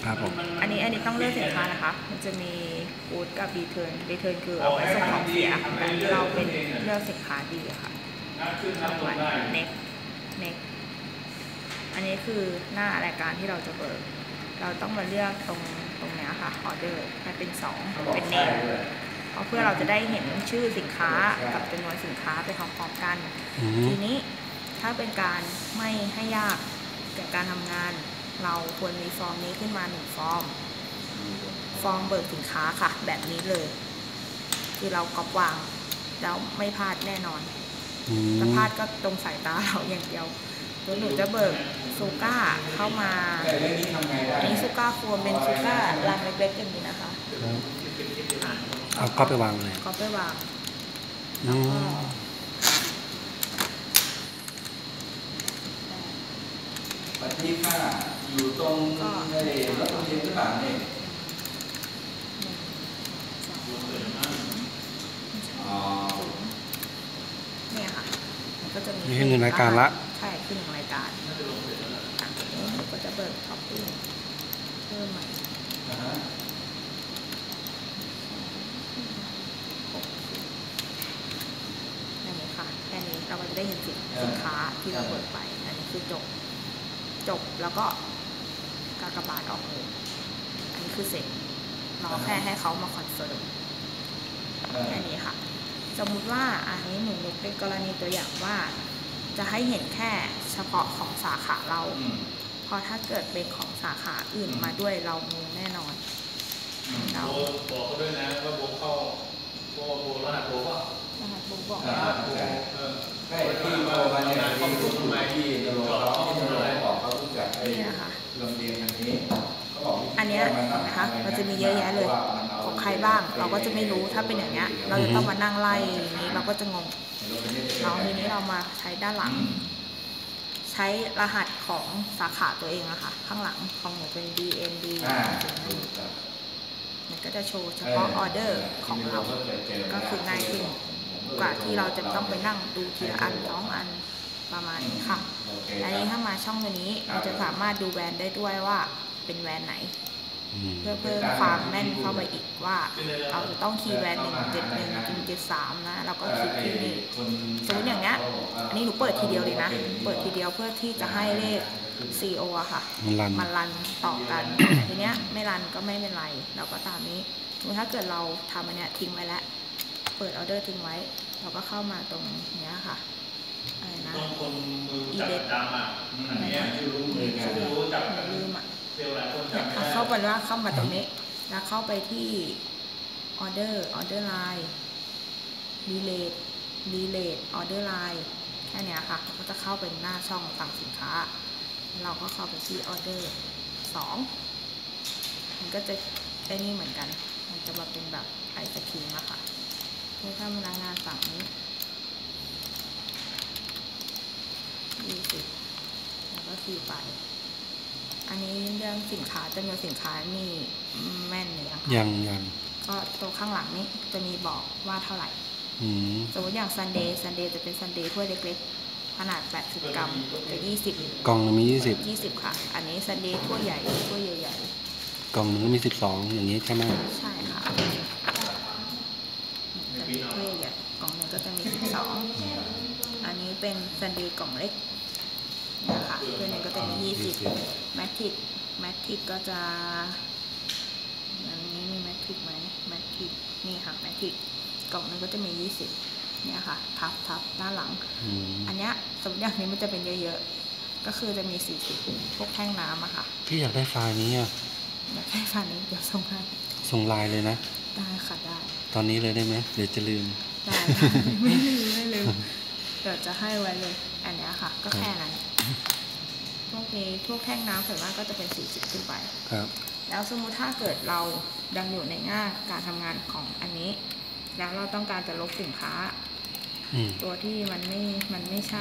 ครับผมอันนี้ต้องเลือกสินค้านะคะมันจะมีกู๊ดกับรีเทิร์นคือเอาไว้ส่งของเสียแต่เราเป็นเลือกสินค้าดีค่ะต่อไปเน็กอันนี้คือหน้ารายการที่เราจะเบิกเราต้องมาเลือกตรงนี้ค่ะออเดอร์ให้เป็น2เป็นเน็กเพื่อเราจะได้เห็นชื่อสินค้ากับจำนวนสินค้าไปพร้อมๆกันทีนี้ถ้าเป็นการไม่ให้ยากแก่การทำงานเราควรมีฟอร์มนี้ขึ้นมา1ฟอร์มเบิกสินค้าค่ะแบบนี้เลยคือเราก๊อปวางแล้วไม่พลาดแน่นอนถ้าพลาดก็ตรงสายตาเราอย่างเดียวตัวหนูจะเบิกซูก้าเข้ามาอันนี้ซูก้าควรเป็นซูก้ารังเล็กๆอย่างนี้นะคะเอาก็ไปวางเลยก็ไปวางปัจจุบันอยู่ตรงในรถโรงเรียนหรือเปล่าเนี่ยเนี่ยค่ะมันก็จะมีนี่คือ1 รายการละใช่คือ1 รายการนี้ก็จะเบิกท็อปปิ้งเพิ่มใหม่อันนี้ค่ะแค่นี้เราก็จะได้เห็นสินค้าที่เราเบิกไปอันนี้คือจบแล้วก็กากบาทออกเลยอันนี้คือเสร็จรอแค่ให้เขามาคอนเฟิร์มแค่นี้ค่ะสมมุติว่าอันนี้หนูยกเป็นกรณีตัวอย่างว่าจะให้เห็นแค่เฉพาะของสาขาเราพอถ้าเกิดเป็นของสาขาอื่นมาด้วยเรางงแน่นอนเราบอกเขาด้วยนะว่าโบเข้าโบรหัสโบก็รหัสโบบอกให้ที่โบมาเนี่ยที่ทำไมที่จะรอเขาที่จะรอบอกเขารู้จักไอ้โรงเรียนอันนี้เขาบอกอันนี้นะคะมันจะมีเยอะแยะเลยของใครบ้างเราก็จะไม่รู้ถ้าเป็นอย่างเงี้ยเราจะต้องมานั่งไล่อย่างนี้เราก็จะงงทีนี้เรามาใช้ด้านหลังใช้รหัสของสาขาตัวเองอะค่ะข้างหลังของหนูเป็น DND มันก็จะโชว์เฉพาะออเดอร์ของเราก็คือง่ายขึ้นกว่าที่เราจะต้องไปนั่งดูทีละอัน2 อันประมาณนี้ค่ะอันนี้ถ้ามาช่องตัวนี้เราจะสามารถดูแบรนด์ได้ด้วยว่าเป็นแบรนด์ไหนเพื่อเพิ่มความแม่นเข้าไปอีกว่าเราจะต้องคีย์แบรนด์171-173นะเราก็คลิกที่นี่สมมติอย่างเงี้ยอันนี้หนูเปิดทีเดียวเลยนะเปิดทีเดียวเพื่อที่จะให้เลข CO อะค่ะมันรันต่อกันทีเนี้ยไม่รันก็ไม่เป็นไรเราก็ตามนี้ถ้าเกิดเราทำอันเนี้ยทิ้งไว้แล้วเปิดออเดอร์ทิ้งไว้เราก็เข้ามาตรงเนี้ยค่ะอะไรนะอีเดทลืมอ่ะเข้าไปว่าเข้ามาตรงนี้แล้วเข้าไปที่ออเดอร์ไลน์รีเลทออเดอร์ไลน์แค่นี้ค่ะก็จะเข้าเป็นหน้าช่องสั่งสินค้าเราก็เข้าไปที่ออเดอร์2มันก็จะได้นี่เหมือนกันมันจะมาเป็นแบบไอศครีมอะค่ะถ้าพนักงานสั่งนี้20แล้วก็คีย์ไปอันนี้เรื่องสินค้าจำนวนสินค้านี่แม่นเลยค่ะยังก็ตัวข้างหลังนี้จะมีบอกว่าเท่าไหร่สมมติอย่างซันเดย์จะเป็นซันเดย์ถ้วยเล็กๆขนาด80 กรัมจะ20 กล่องนึงมี 20ค่ะอันนี้ซันเดย์ถ้วยใหญ่ถ้วยใหญ่กล่องนึงมี12อย่างนี้ใช่ไหมใช่ค่ะถ้วยใหญ่กล่องนึงก็จะมี12อันนี้เป็นซันเดย์กล่องเล็กนะคะถ้วยนึงก็จะมี20แมทริกก็จะอันนี้มีแมทริกไหมแมทริกนี่ค่ะแมทริกกล่องนึงก็จะมี20เนี่ยค่ะทับด้านหลังอันเนี้ยสมมติอย่างนี้มันจะเป็นเยอะๆก็คือจะมี40พวกแท่งน้ำอะค่ะพี่อยากได้ไฟล์นี้อะอยากได้ไฟล์นี้เดี๋ยวส่งไลน์เลยนะได้ค่ะได้ตอนนี้เลยได้ไหมเดี๋ยวจะลืมได้ไม่ลืมเดี๋ยวจะให้ไว้เลยอันนี้ค่ะก็แค่นั้นพวกนี้พวกแท่งน้ำส่วนมากก็จะเป็น40ขึ้นไปครับแล้วสมมุติถ้าเกิดเราดังอยู่ในหน้าการทำงานของอันนี้แล้วเราต้องการจะลบสินค้าตัวที่มันไม่ใช่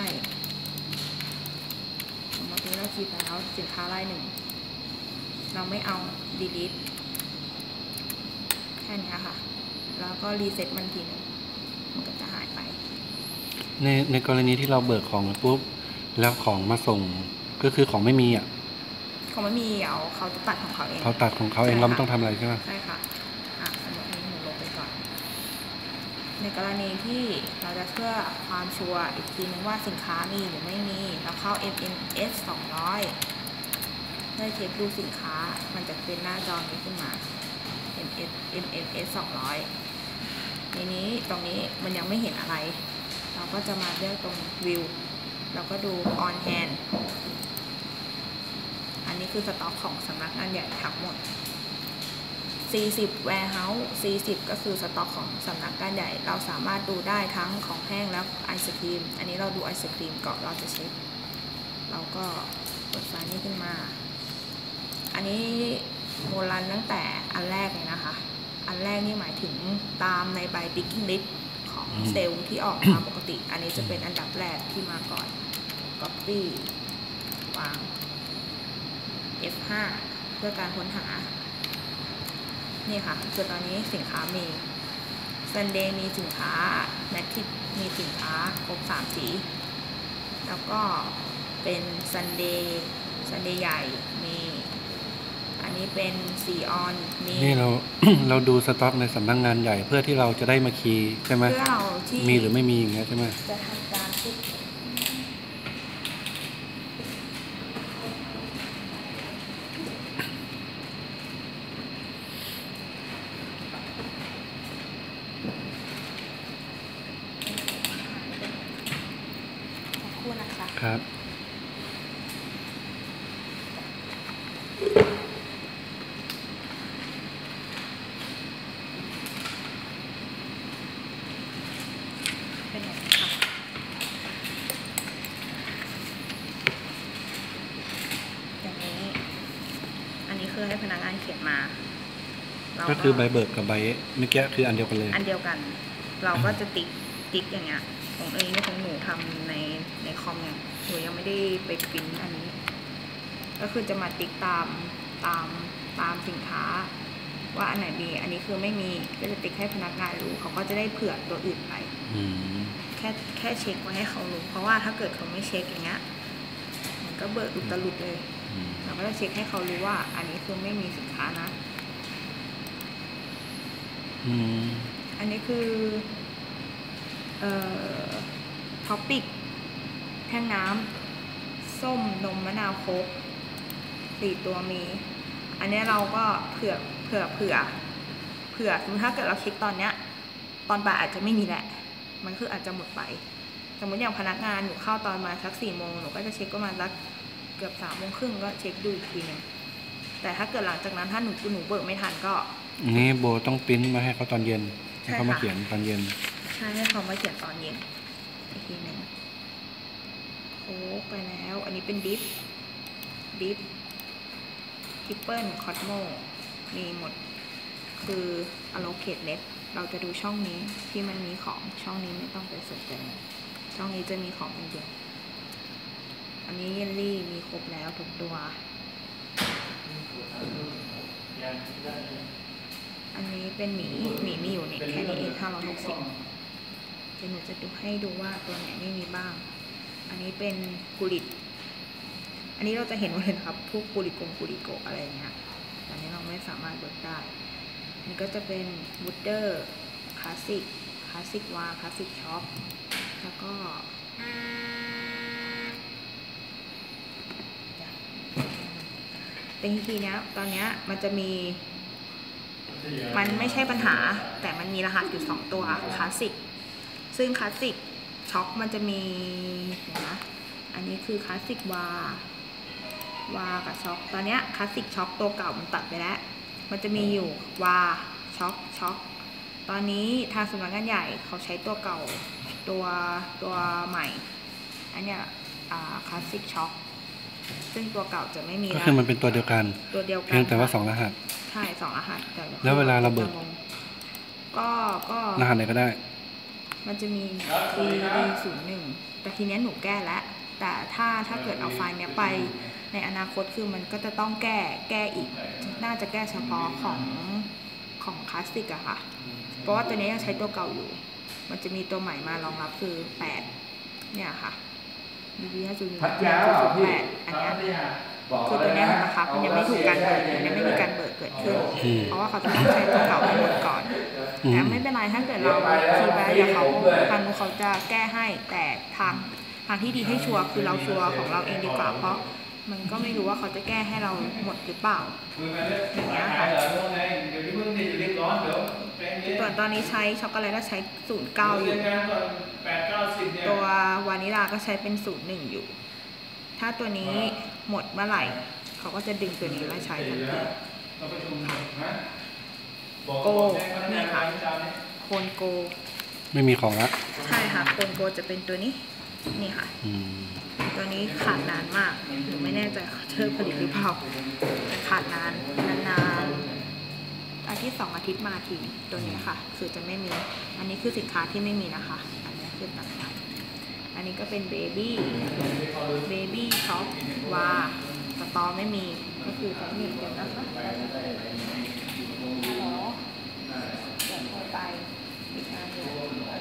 สมมติเราคีย์ไปแล้วสินค้ารายหนึ่งเราไม่เอา delete แค่นี้ค่ะแล้วก็รีเซ็ตมันทีนึงมันก็จะหายไปในกรณีที่เราเบิกของปุ๊บแล้วของมาส่งก็คือของไม่มีอ่ะเขาไม่มีเขาจะตัดของเขาเองเขาตัดของเขาเองเราไม่ต้องทำอะไรใช่ไหมใช่ค่ะสมมตินี้หนูลงไปก่อนในกรณีที่เราจะเพื่อความชัวร์อีกทีนึงว่าสินค้ามีหรือไม่มีเราเข้า MMS 200เพื่อเช็คดูสินค้ามันจะเป็นหน้าจอนี้ขึ้นมา MMS 200ในนี้ตรงนี้มันยังไม่เห็นอะไรเราก็จะมาเลือกตรง View แล้วก็ดู On Hand อันนี้คือสต็อกของสำนักงานใหญ่ทั้งหมด40 warehouse 40ก็คือสต็อกของสำนักงานใหญ่เราสามารถดูได้ทั้งของแห้งและไอศครีมอันนี้เราดูไอศครีมก่อนเราจะเช็คเราก็เปิดไฟล์นี้ขึ้นมาอันนี้โบราณตั้งแต่อันแรกเลยนะคะอันแรกนี่หมายถึงตามในใบ picking list ของเซลล์ที่ออกมาปกติอันนี้จะเป็นอันดับแรกที่มาก่อน copy วาง F5 เพื่อการค้นหานี่ค่ะคือตอนนี้สินค้ามี Sunday มีสินค้า Matic มีสินค้าครบ3สีแล้วก็เป็น Sunday ใหญ่มีอันนี้เป็นสีออนมีนี่เรา เราดูสต็อกในสำนักงานใหญ่เพื่อที่เราจะได้มาคีย์ใช่ไหมเพื่อเราที่มีหรือไม่มีอย่างเงี้ยใช่ไหมจะทำการคิดนะคะครับเป็นอย่างนี้ค่ะอย่างนี้อันนี้คือให้พนักงานเขียนมาก็คือใบเบิกกับใบเมื่อกี้คืออันเดียวกันเลยอันเดียวกันเราก็จะติ๊กอย่างเงี้ยของเองเนี่ยของหนูทำในคอมเนี่ยหนูยังไม่ได้ไปปริ้นอันนี้ก็คือจะมาติ๊กตามสินค้าว่าอันไหนมีอันนี้คือไม่มีก็จะติ๊กให้พนักงานรู้เขาก็จะได้เผื่อตัวอื่นไปแค่เช็คไว้ให้เขารู้เพราะว่าถ้าเกิดเขาไม่เช็คอย่างเงี้ยมันก็เบิกอุตลุดเลยเราก็จะเช็คให้เขารู้ว่าอันนี้คือไม่มีสินค้านะอันนี้คือท็อปปิกแท่งน้ำส้มนมมะนาวโค้ก4 ตัวมีอันนี้เราก็เผื่อสมมติถ้าเกิดเราเช็คตอนเนี้ยตอนบ่ายอาจจะไม่มีแหละมันคืออาจจะหมดไปสมมติอย่างพนักงานหนูเข้าตอนมาสัก4 โมงหนูก็จะเช็คประมาณสักเกือบ3 โมงครึ่งก็เช็คดูอีกทีนึงแต่ถ้าเกิดหลังจากนั้นถ้าหนูเบิกไม่ทันก็นี่โบต้องปริ้นมาให้เขาตอนเย็นให้เขามาเขียนตอนเย็นใช่ให้เขามาเขียนตอนเย็นอีกทีนึงโค้กไปแล้วอันนี้เป็นดิฟทิปเปิลคอสโมมีหมดคือ allocate net เราจะดูช่องนี้ที่มันมีของช่องนี้ไม่ต้องไปสนใจช่องนี้จะมีของเดียวอันนี้เยลลี่มีครบแล้วทุกตัวอันนี้เป็นหมีมีอยู่เนี่ยแค่นี้เอง560เดี๋ยวหนูจะดูให้ดูว่าตัวไหนไม่มีบ้างอันนี้เป็นกุลิตอันนี้เราจะเห็นว่าเลยครับพวกกุลิโกอะไรเงี้ยแต่นี้เราไม่สามารถเบิกได้นี่ก็จะเป็นวูดเดอร์คลาสสิกวาคลาสสิกช็อปแล้วก็แต่ทีเนี้ยตอนเนี้ยมันจะมีมันไม่ใช่ปัญหาแต่มันมีรหัสอยู่2 ตัวคลาสสิกซึ่งคลาสสิกช็อปมันจะมีนะอันนี้คือคลาสสิกวากับช็อคตอนนี้คลาสสิกช็อคตัวเก่ามันตัดไปแล้วมันจะมีอยู่วาช็อคตอนนี้ทางสำนักงานใหญ่เขาใช้ตัวเก่าตัวใหม่อันเนี้ยคลาสสิกช็อคซึ่งตัวเก่าจะไม่มีก็คือมันเป็นตัวเดียวกันเพียงแต่ว่า2 รหัสใช่2 รหัสแล้วเวลาเราเบิกก็รหัสไหนก็ได้มันจะมี CD01 แต่ทีนี้หนูแก้แล้วแต่ถ้าเกิดเอาไฟล์เนี้ยไปในอนาคตคือมันก็จะต้องแก้อีกน่าจะแก้เฉพาะของคลาสสิกอะค่ะเพราะว่าตัวนี้ยังใช้ตัวเก่าอยู่มันจะมีตัวใหม่มารองรับคือ8เนี่ยค่ะ BB 5.1 8อันนี้คือตัวเนี้ยนะคะมันยังไม่ถูกการเบิกยังไม่มีการเบิกเกิดขึ้น เพราะว่าเขาจะต้องใช้ตัวเก่าให้หมดก่อนแต่ไม่เป็นไรถ้าเกิดเราคีย์ไว้เดี๋ยวทางนู้นเขาจะแก้ให้แต่ทางที่ดีให้ชัวร์คือเราชัวร์ของเราเองดีกว่าเพราะมันก็ไม่รู้ว่าเขาจะแก้ให้เราหมดหรือเปล่าอย่างเงี้ยค่ะส่วนตอนนี้ใช้ช็อกโกแลตก็ใช้0.9อยู่ตัววานิลาก็ใช้เป็น0.1อยู่ถ้าตัวนี้หมดเมื่อไหร่เขาก็จะดึงตัวนี้มาใช้ทันทีโกนี่ค่ะโคนโกไม่มีของละใช่ค่ะโคนโกจะเป็นตัวนี้นี่ค่ะตัวนี้ขาดนานมากหนูไม่แน่ใจเธอผลิตหรือเปล่าแต่ขาดนานอาทิตย์2 อาทิตย์มาทีตัวนี้ค่ะคือจะไม่มีอันนี้คือสินค้าที่ไม่มีนะคะอันนี้คือต่างๆอันนี้ก็เป็นเบบี้ช็อปวาสตอไม่มีก็คือจะมีเดี๋ยวนะคะฮัลโหลเดี๋ยวโทรไปอีกงานอยู่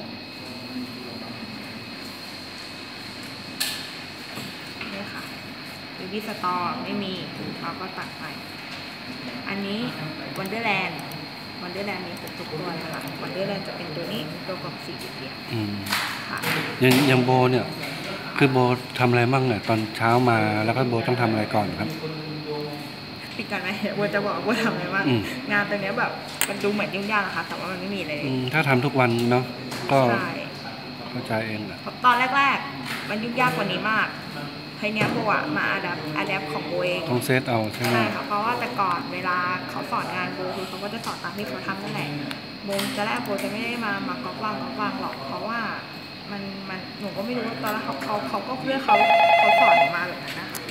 นี่ค่ะเบบี้สตอไม่มีเราก็ตัดไปอันนี้วันเดอร์แลนด์มีครบทุกตัวเลยค่ะวันเดอร์แลนด์จะเป็นตัวนี้ตัวกับสีเขียวค่ะอย่างโบเนี่ยคือโบทำอะไรบ้างเนี่ยตอนเช้ามาแล้วก็โบต้องทำอะไรก่อนครับปิดกันไหมโบจะบอกโบทำอะไรบ้างงานตัวนี้แบบมันดูเหมือนยุ่งยากนะคะแต่ว่ามันไม่มีเลยถ้าทำทุกวันเนาะก็เข้าใจเองแหละตอนแรกๆมันยุ่งยากกว่านี้มากไฮเนี้ยโบอะมาอะแดปของโบเองต้องเซตเอาใช่ไหมใช่ค่ะเพราะว่าแต่ก่อนเวลาเขาสอนงานโบคือเขาก็จะสอนตามที่เขาทำนั่นแหละโบจะแรกโบจะไม่ได้มาก๊อปวางหรอกเพราะว่ามันหนูก็ไม่รู้ว่าตอนแรกเขาก็เพื่อเขาสอนมาแบบนั้นนะคะ